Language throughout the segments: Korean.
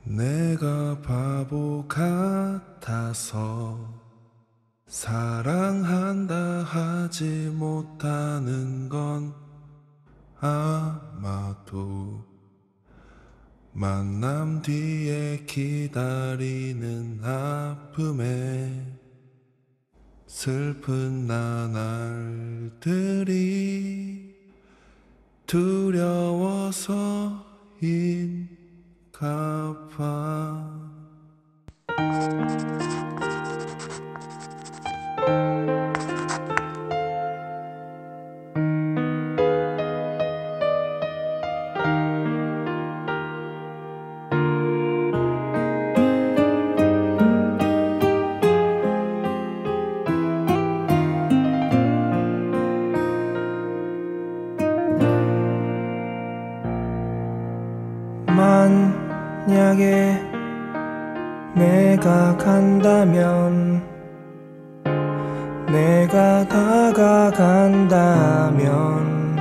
내가 바보 같아서 사랑한다 하지 못하는 건 아마도 만남 뒤에 기다리는 아픔에 슬픈 나날들이 두려워서인가 봐. 만약에 내가 간다면, 내가 다가간다면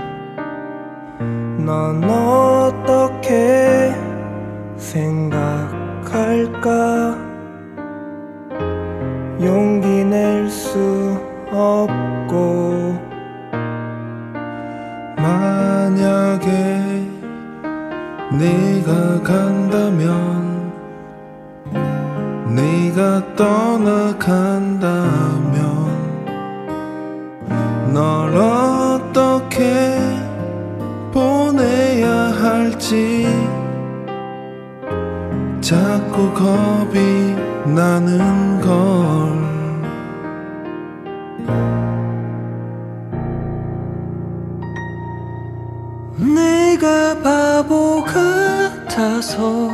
넌 어떻게 생각할까? 용기 낼 수 없고, 만약에 네가 간다면, 네가 떠나간다면 널 어떻게 보내야 할지 자꾸 겁이 나는 걸. 내가 바보 같아서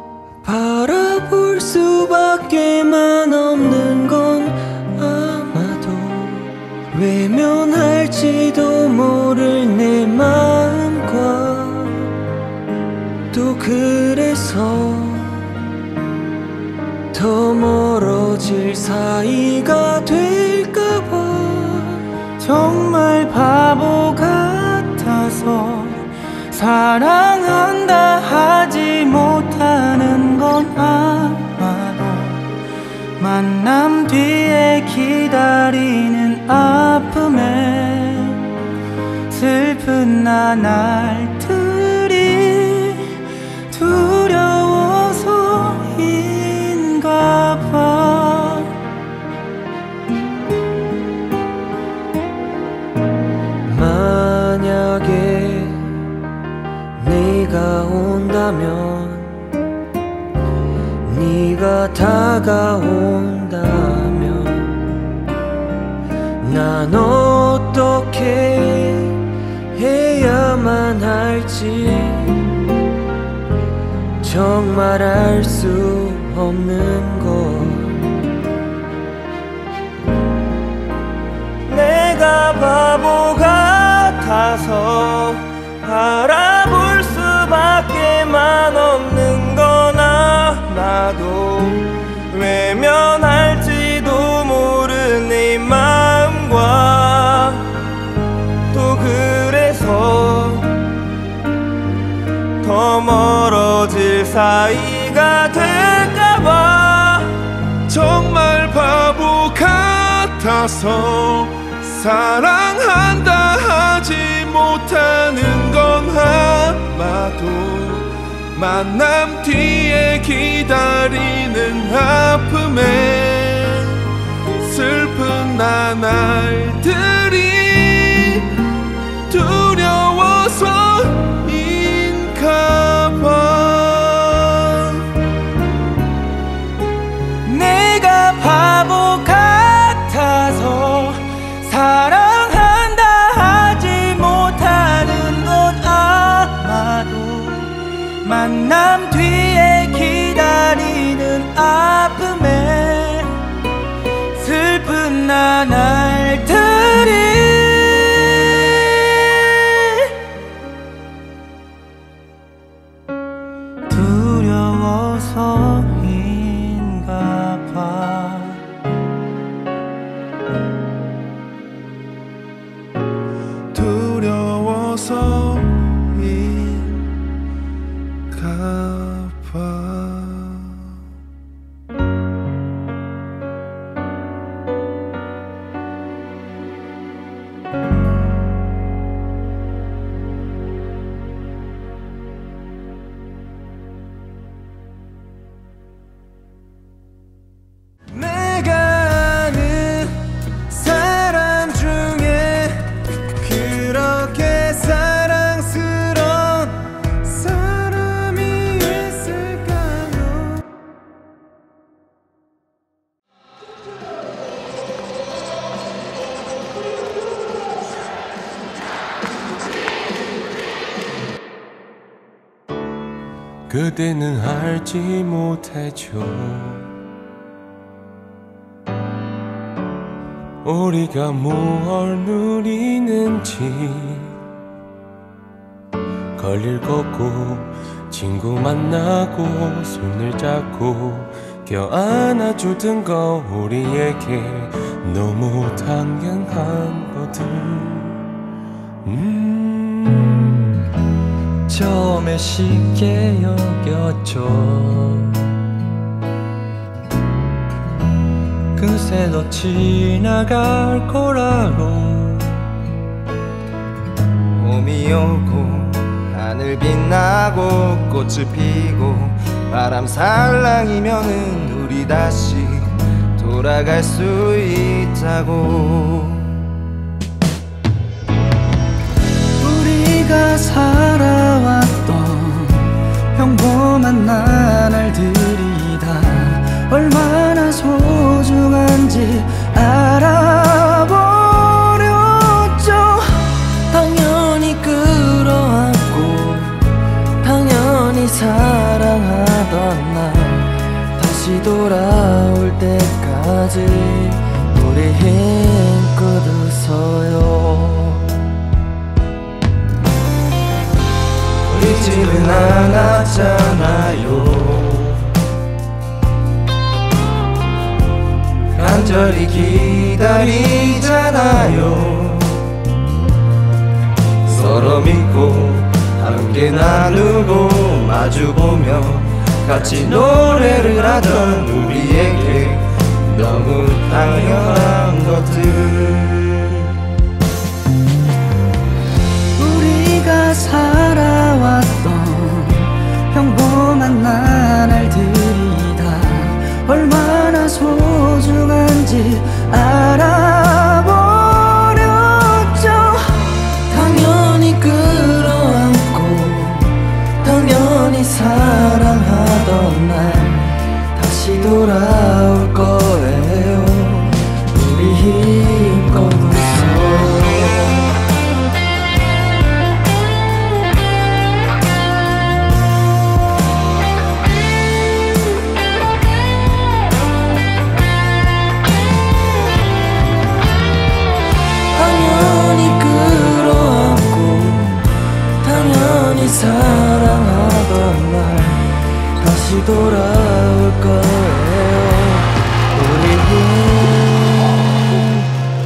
바라볼 수밖에만 없는 건 아마도 외면할지도 모를 내 마음과, 또 그래서 더 멀어질 사이가 될까봐. 정말 바보 같아서 사랑한다 하지 못하는 건 아마도 만남 뒤에 기다리는 아픔에 슬픈 나날들이 두려워서인가 봐. 만약에 네가 온다면, 네가 다가온다면 난 어떻게 해야만 할지 정말 알 수 없는 걸. 내가 바보 같아서 바라볼 수밖에만 없는 건 아마도 외면할지도 모르는 네 마음과, 또 그래서 더 멀어질 사이가 될까봐. 정말 바보 같아서 사랑한다 하지 못하는 건 아마도 만남 뒤에 기다리는 아픔에 슬픈 나날들이 두려워서인가 봐. 내가 바보 같아서 사랑한다 하지 못하는 건 아마도 만남 뒤에 기다리는 아픔에 슬픈 나날들이 두려워서인가 봐. 두려워서인가 봐. 그대는 알지 못했죠. 우리가 무얼 누리는지 거리를 걷고 친구 만나고 손을 잡고 껴안아주던 거 우리에게 너무 당연한 것들. 처음에 쉽게 여겼죠. 그새도 지나갈 거라고. 봄이 오고 하늘 빛나고 꽃을 피고 바람 살랑이면은 우리 다시 돌아갈 수 있다고. 우리가 살아왔던 평범한 나날들이 다 얼마나 소중한지 알아버렸죠. 당연히 끌어안고 당연히 사랑하던 날 다시 돌아올 때까지 우리 힘껏 웃어요. 잊지는 않았잖아요. 간절히 기다리잖아요. 서로 믿고 함께 나누고 마주보며 같이 노래를 하던 우리에게 너무 당연한 것들. 우리가 살아왔던 평범한 나날들이 다 얼마나 소중한지 알아버렸죠. 당연히 끌어안고 당연히 사랑하던 날 다시 돌아올 거예요. 우리 힘껏 웃어. 사랑하던 날 다시 돌아올 거예요. 우리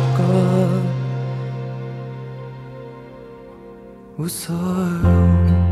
힘껏 웃어요.